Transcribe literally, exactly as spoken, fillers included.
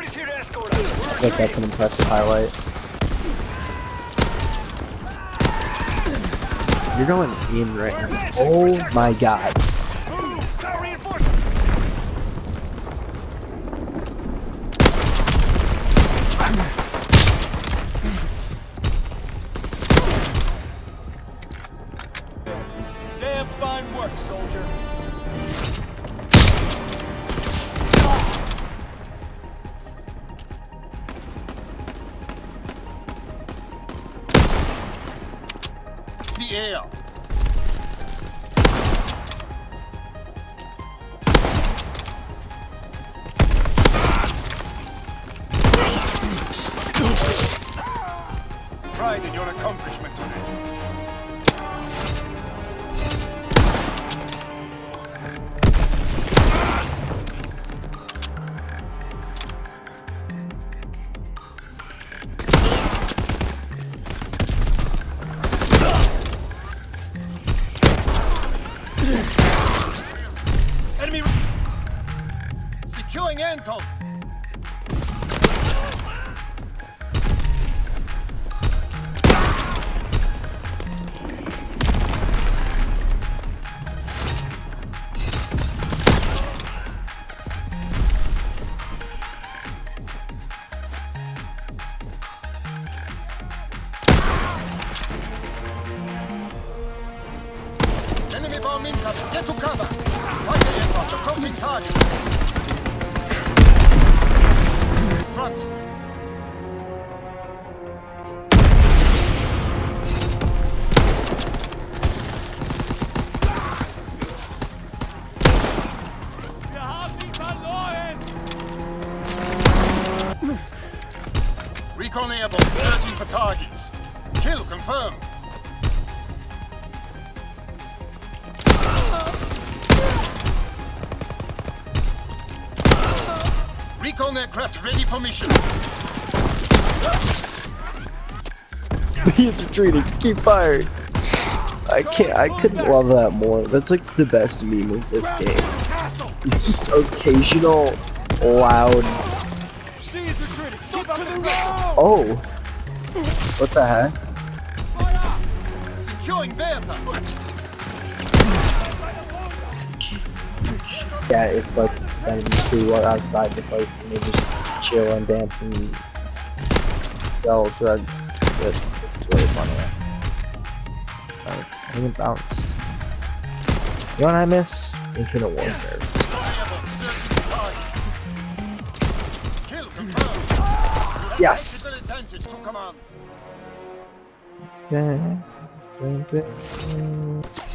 Somebody's here to escort us. I think that's an impressive highlight. You're going in right now. Oh my god. Move! Got reinforcements! Damn fine work, soldier. The air. Pride in your accomplishment today. Enemy securing Anton. Enemy bomb incoming. Get to cover. Fighter aircraft approaching target. Front. Wir haben ihn verloren! Recon airborne searching for targets. Kill confirmed. Recon aircraft ready for mission. He's retreating. Keep firing. I can't. I couldn't love that more. That's like the best meme of this game. It's just occasional, loud. She is retreating. Keep up the road! Oh. What the heck? Securing Bertha. Yeah, it's like when you see what outside the place and they just chill and dance and sell drugs. It's, it's really funny. Nice. I even bounced. You know what I miss? Infinite Warfare. Kill confirmed. Yes! Advantage to command. Yeah.